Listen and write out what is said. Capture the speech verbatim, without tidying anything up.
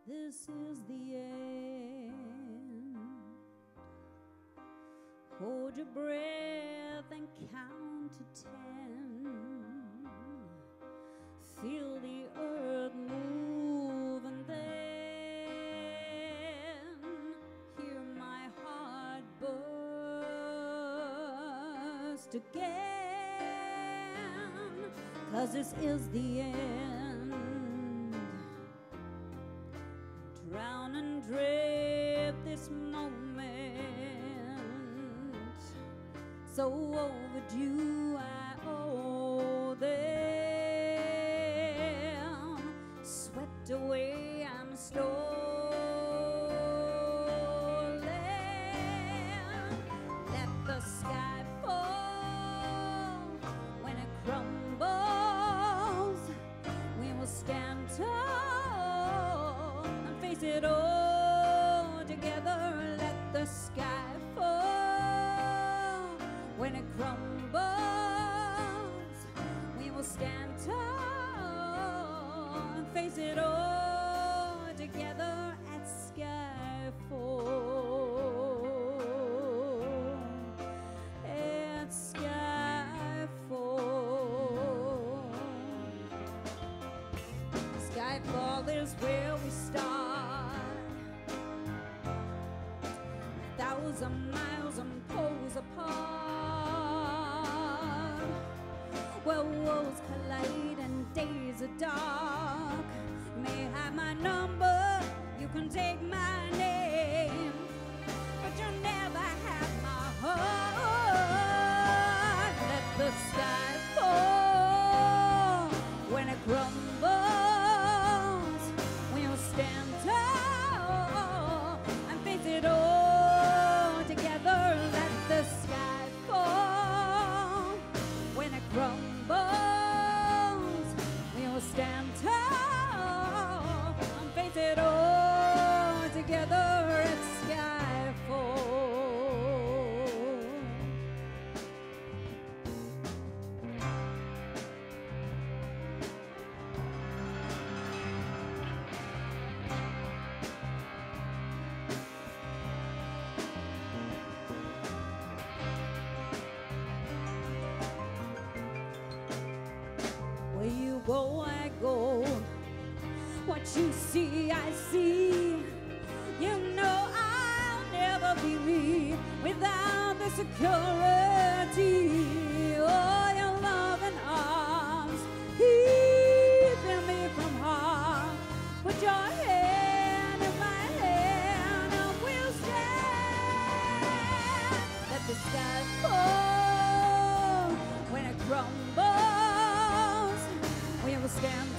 this is the end. Hold your breath and count to ten. Feel the earth move and then hear my heart burst again. 'Cause this is the end. Drown and drift this moment, so overdue I owe them. Swept away I'm stolen. Let the sky fall. When it crumbles, we will stand tall and face it all together. Let the sky fall. When it crumbles, we will stand tall and face it all together at Skyfall. At Skyfall. Skyfall is where we start. A thousand miles and poles apart, where worlds collide and days are dark. You may have my number, you can take my name, but you'll never have my heart. Let the sky fall. When it crumbles, we'll stand tall and face it all together. Let the sky fall. When it crumbles, we'll stand tall and face it all together at Skyfall. Where you go, I go. What you see, I see. You know I'll never be me without the security. Oh, your loving arms keeping me from harm. Put your hand in my hand and we'll stand. Let the sky fall. When it crumbles, we will stand